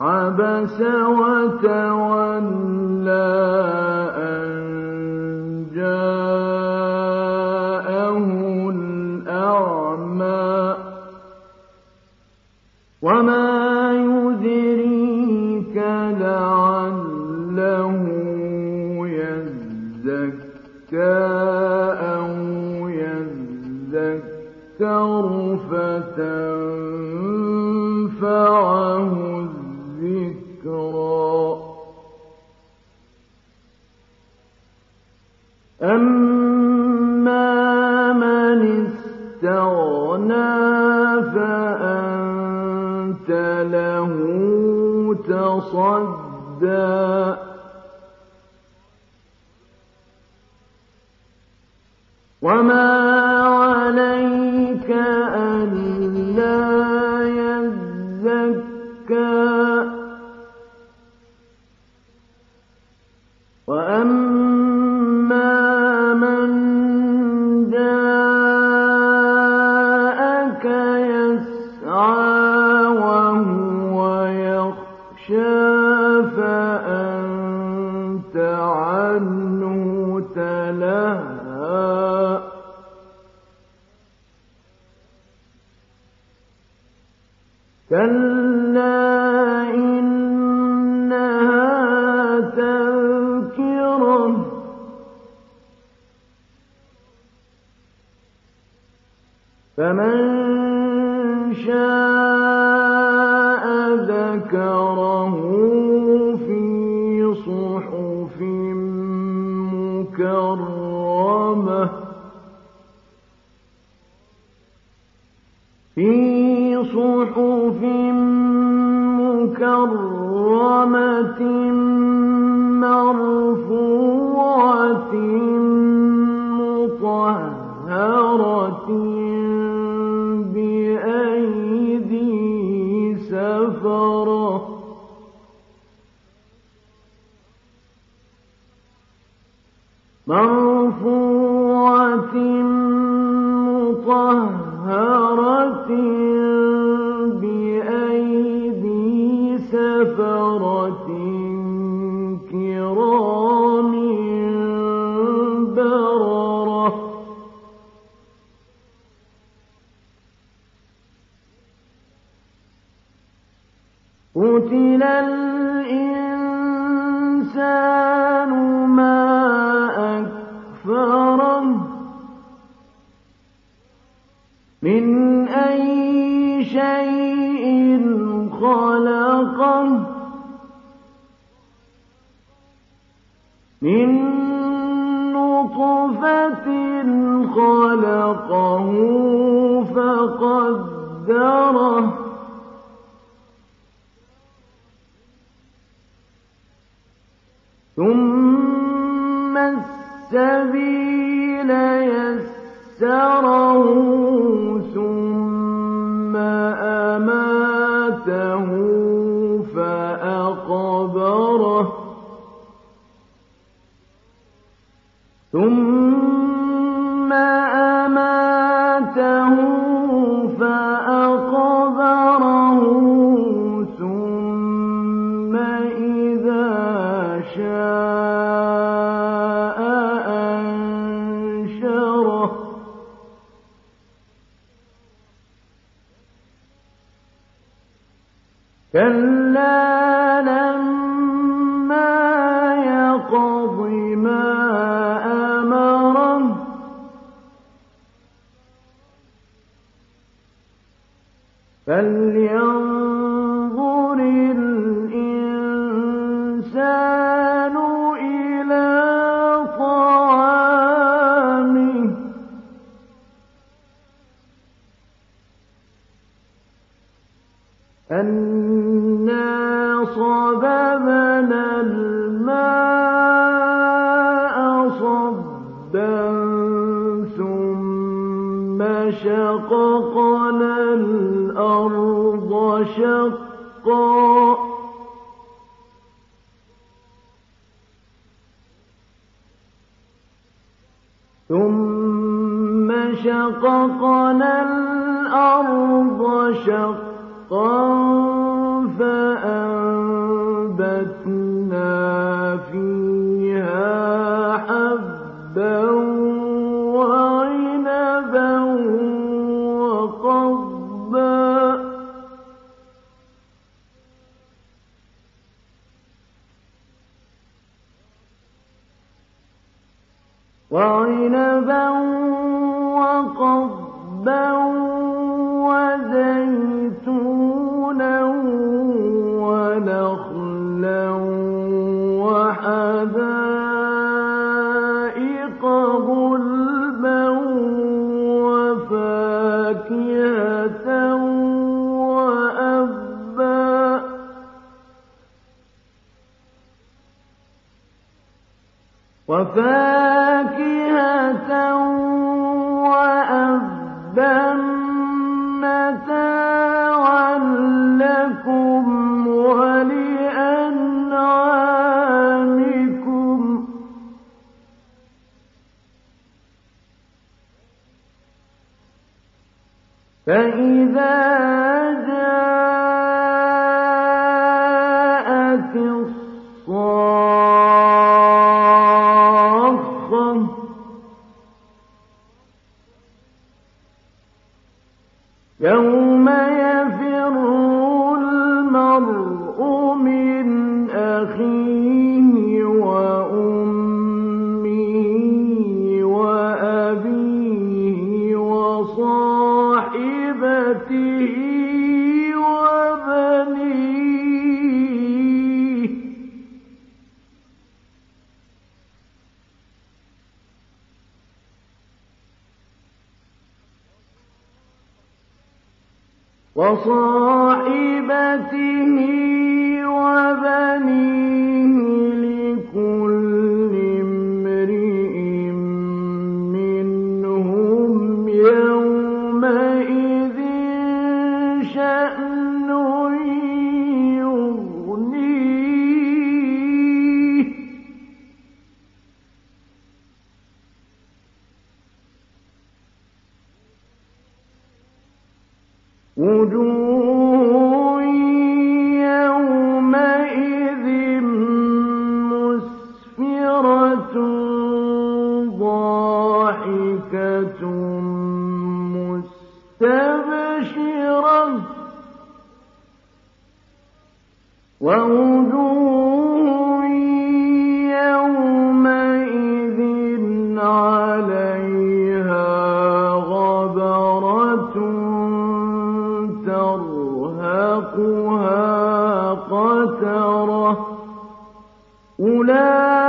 عبس وتولى أن جاءه الأعمى وما يدريك لعله يزكى أو يذكر فتنفعه الذكرى أما من استغنى فأنت له تصدى وما عليك ألا يزكى وأما من جاءك يسعى وهو يخشى فأنت عنه تلهى كلا إنها تذكرة فمن شاء ذكره في صحف مكرمة مكرمة مرفوعة مطهرة بأيدي سفرة مرفوعة مطهرة بأيدي سفرة كرام بررة قتل الإنسان ما أكفره من أي شيء خلقه من نطفة خلقه فقدره ثم السبيل يسره ثم أماته فأقبره ثم أماته فأقبره ثم إذا شاء أنشره كلا لما يقض ما أمره فلينظر الإنسان إلى طعامه أنا صببنا الماء صبا ثم شققنا الأرض شقا ثم شققنا الأرض شقا فأنبتنا وَأَنبَتْنَا فِيهَا حَبًّا وَعِنَبًا وَقَضْبًا وَزَيْتُونًا وَنَخْلًا وَحَدَائِقَ غُلْبًا وَفَاكِهَةً وَأَبًّا مَّتَاعًا لَّكُمْ وَلِأَنْعَامِكُمْ ۖ فَإِذَا جَاءَتِ الصَّاخَّةُ يَوْمَ يَفِرُّ الْمَرْءُ مِنْ أَخِيهِ وَأُمِّهِ وَأَبِيهِ وَصَاحِبَتِهِ وَبَنِيهِ لِكُلِّ امْرِئٍ مِّنْهُمْ يَوْمَئِذٍ شَأْنٌ يُغْنِيهِ وُجُوهٌ يَوْمَئِذٍ مُّسْفِرَةٌ ضَاحِكَةٌ مُّسْتَبْشِرَةٌ وَوُجُوهٌ يَوْمَئِذٍ عَلَيْهَا غَبَرَةٌ تَرْهَقُهَا قَتَرَةٌ أُولَٰئِكَ